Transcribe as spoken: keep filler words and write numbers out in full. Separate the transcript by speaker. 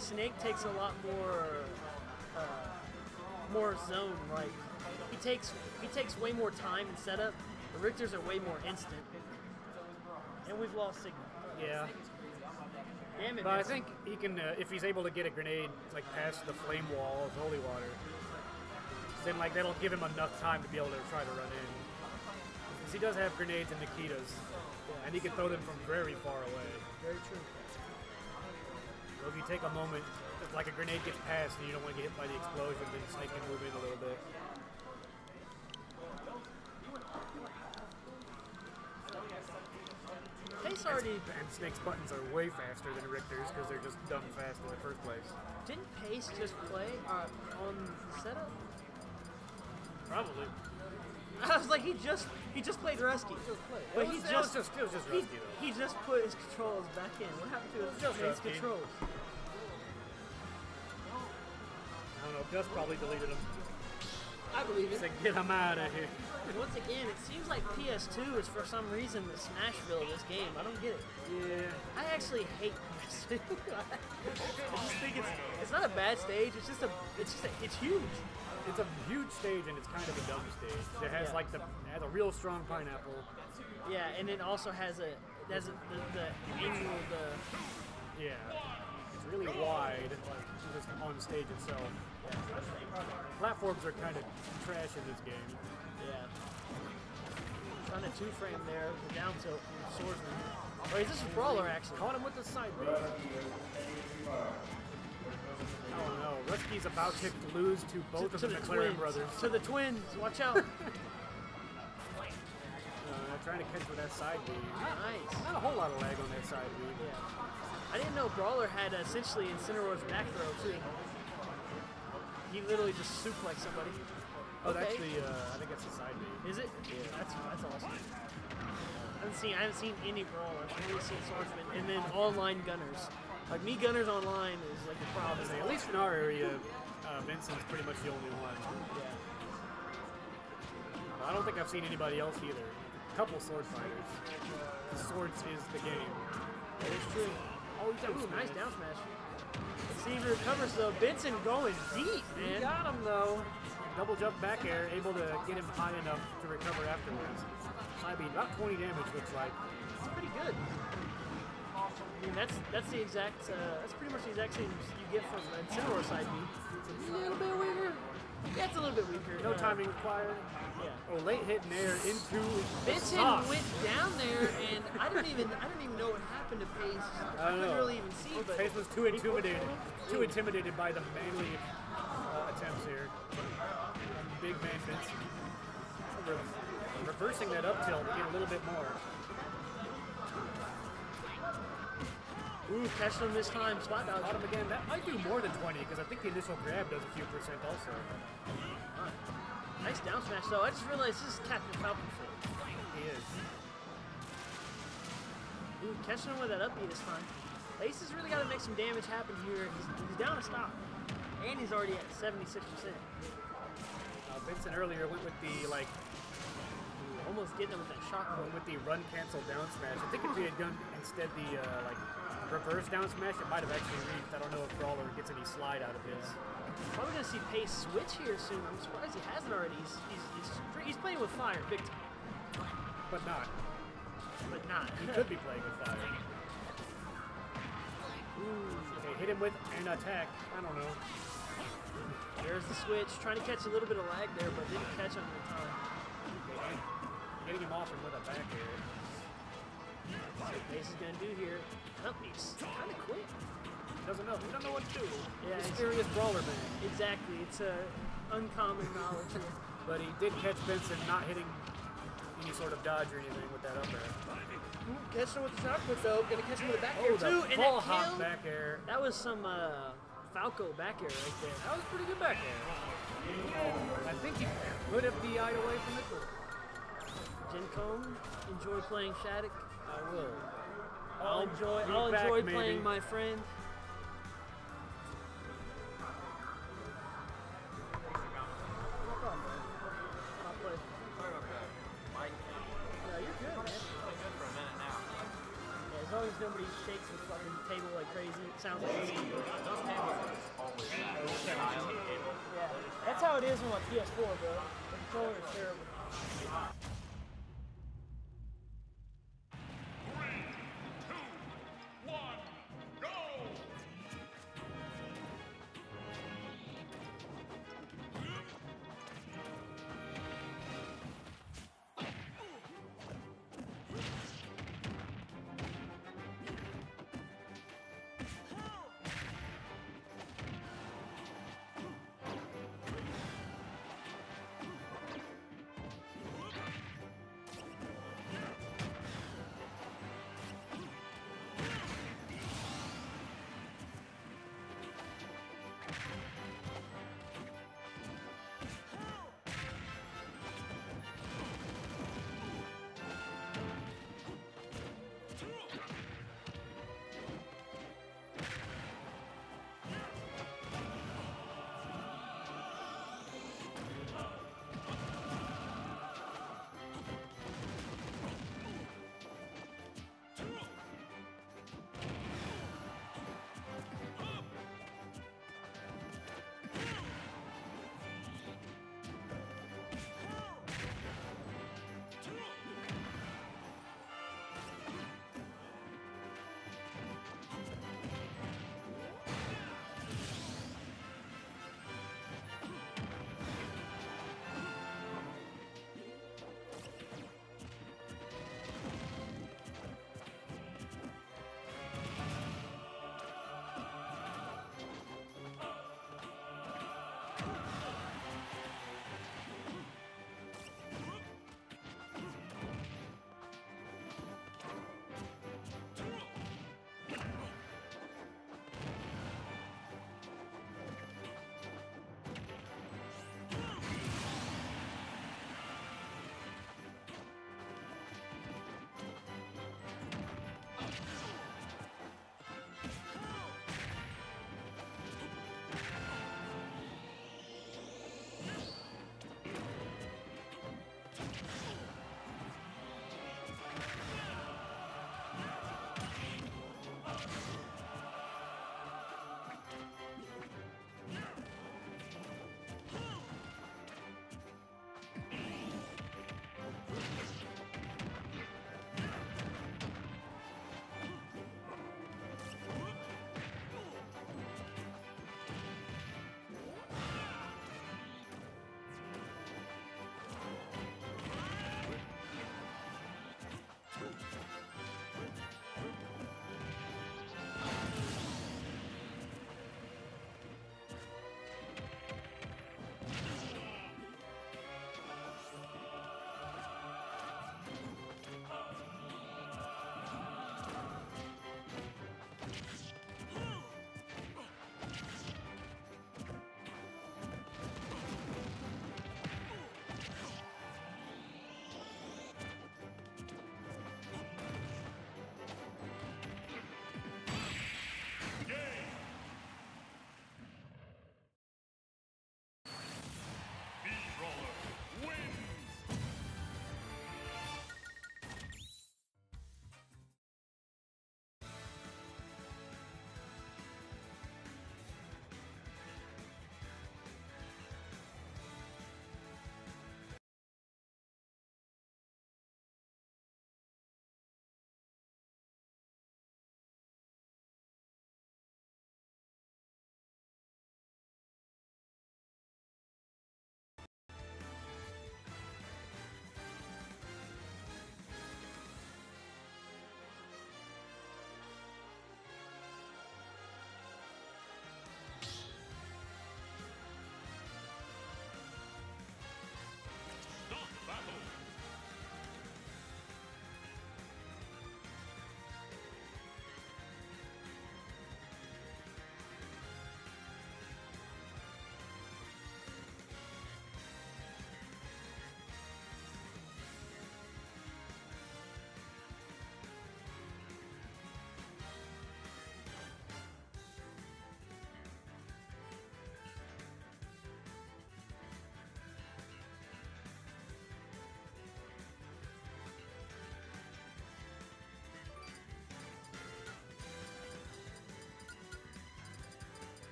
Speaker 1: Snake takes a lot more, uh, more zone. Like he takes he takes way more time in setup. The Richters are way more instant. And we've lost signal.
Speaker 2: Yeah.
Speaker 1: Damn it,
Speaker 2: but
Speaker 1: Benson.
Speaker 2: I think he can, uh, if he's able to get a grenade like past the flame wall of holy water, then like that'll give him enough time to be able to try to run in. Because he does have grenades and Nikitas, and he can throw them from very far away.
Speaker 1: Very true.
Speaker 2: So if you take a moment, if like a grenade gets past and you don't want to get hit by the explosion, then Snake can move in a little bit.
Speaker 1: Pace already...
Speaker 2: And Snake's buttons are way faster than Richter's because they're just dumb fast in the first place.
Speaker 1: Didn't Pace just play uh, on the setup?
Speaker 2: Probably.
Speaker 1: I was like, he just he just played Rusky. But he
Speaker 2: was,
Speaker 1: just,
Speaker 2: it was just it was just
Speaker 1: he,
Speaker 2: Rusky though.
Speaker 1: he just put his controls back in. What happened to his,
Speaker 2: Just
Speaker 1: his
Speaker 2: Rusky.
Speaker 1: controls?
Speaker 2: I don't know. Gus probably deleted them.
Speaker 1: I believe it.
Speaker 2: Said, get him out of here.
Speaker 1: And once again, it seems like P S two is for some reason the Smashville of this game. I don't get it.
Speaker 2: Yeah.
Speaker 1: I actually hate P S two. I just think it's it's not a bad stage. It's just a it's just a, it's huge.
Speaker 2: It's a huge stage and it's kind of a dumb stage. It has
Speaker 1: Yeah.
Speaker 2: like the it has a real strong pineapple.
Speaker 1: Yeah, and it also has a it has a, the, the angle the
Speaker 2: Yeah. It's really wide, like just on the stage itself. Platforms are kind of trash in this game.
Speaker 1: yeah. Trying to two frame there, the down tilt from the swordsman. Oh, is this a Brawler actually?
Speaker 2: Caught him with the side B. Oh no, Rusky's about to lose to both
Speaker 1: to,
Speaker 2: of
Speaker 1: to
Speaker 2: the
Speaker 1: the
Speaker 2: McLaren
Speaker 1: twins.
Speaker 2: brothers.
Speaker 1: To the twins, watch out.
Speaker 2: Uh, trying to catch with that side B.
Speaker 1: Nice.
Speaker 2: Not a whole lot of lag on that side B.
Speaker 1: Yeah. I didn't know Brawler had uh, essentially Incineroar's back throw too. He literally just suplexed somebody.
Speaker 2: Oh,
Speaker 1: Okay.
Speaker 2: that's the, uh, I think that's the side B.
Speaker 1: Is it? Yeah. That's that's awesome. I haven't seen I haven't seen any Brawler. I've only seen Swordsman and then online Gunners. Like me, Gunners online is like a problem.
Speaker 2: At least in our area, uh, Benson's pretty much the only one.
Speaker 1: Yeah.
Speaker 2: I don't think I've seen anybody else either. A couple sword fighters. The swords is the game.
Speaker 1: That is true.
Speaker 2: Oh, he's down
Speaker 1: Ooh,
Speaker 2: smash.
Speaker 1: nice down smash. Let's see if he recovers though. Benson going deep,
Speaker 2: He
Speaker 1: man.
Speaker 2: got him though. Double jump back air, able to get him high enough to recover afterwards. I mean, about twenty damage looks like.
Speaker 1: It's pretty good. I mean, that's that's the exact uh, that's pretty much the exact same you get from Incineroar side B. It's a little bit weaker. Yeah, it's a little bit weaker.
Speaker 2: No
Speaker 1: uh,
Speaker 2: timing required.
Speaker 1: Yeah.
Speaker 2: Oh, late hit in air into
Speaker 1: Benson
Speaker 2: sock.
Speaker 1: went down there, and I don't even I don't even know what happened to Pace. I,
Speaker 2: don't
Speaker 1: couldn't
Speaker 2: know.
Speaker 1: really even see. But
Speaker 2: Pace was too intimidated, too intimidated by the manly uh, attempts here. Big man Benson. Re reversing that up tilt to get a little bit more.
Speaker 1: Ooh, catching him this time. Spot dodge.
Speaker 2: Caught him again. That might do more than twenty because I think the initial grab does a few percent also.
Speaker 1: Nice down smash though. I just realized this is Captain Falcon fit.
Speaker 2: He is.
Speaker 1: Ooh, catching him with that up B this time. Ace has really got to make some damage happen here. He's, he's down a stop. And he's already at seventy-six percent.
Speaker 2: Uh, Benson earlier went with the like
Speaker 1: Ooh, almost getting him with that shock
Speaker 2: went
Speaker 1: move.
Speaker 2: with the run cancel down smash. I think if he had done instead the uh, like reverse down smash, it might have actually reached. I don't know if Brawler gets any slide out of his.
Speaker 1: Probably gonna see Pace switch here soon. I'm surprised he hasn't already. He's he's he's, he's playing with fire, big time,
Speaker 2: But not.
Speaker 1: but not.
Speaker 2: He could be playing with fire.
Speaker 1: Ooh,
Speaker 2: Okay, hit him with an attack. I don't know.
Speaker 1: there's the switch. Trying to catch a little bit of lag there, but didn't catch him in time.
Speaker 2: Okay, getting him off him with a back air.
Speaker 1: So what Pace is gonna do here. Oh, he's kind of quick.
Speaker 2: He doesn't know. He doesn't know what to do.
Speaker 1: Yeah, he's-
Speaker 2: Mysterious Brawler man.
Speaker 1: Exactly. It's a uncommon knowledge here.
Speaker 2: But he did catch Benson not hitting any sort of dodge or anything with that up air.
Speaker 1: Catch him with the shock put though. Gonna catch him with a back
Speaker 2: Oh,
Speaker 1: air
Speaker 2: the
Speaker 1: too. And
Speaker 2: full
Speaker 1: that
Speaker 2: hop
Speaker 1: kill.
Speaker 2: back air.
Speaker 1: That was some uh, Falco back air right there.
Speaker 2: That was pretty good back air. I think he could have D I'd away from it.
Speaker 1: Gencom, enjoy playing Shattuck.
Speaker 2: I will.
Speaker 1: I'll enjoy.
Speaker 2: be
Speaker 1: I'll
Speaker 2: back,
Speaker 1: enjoy
Speaker 2: maybe.
Speaker 1: playing my friend. I'll play.
Speaker 3: Sorry about that. Mike,
Speaker 1: No, you're good, man.
Speaker 3: been good for a minute now.
Speaker 1: Yeah, as long as nobody shakes the fucking table like crazy, it sounds like
Speaker 3: Those tables
Speaker 1: it is on my P S four, bro. The controller is terrible.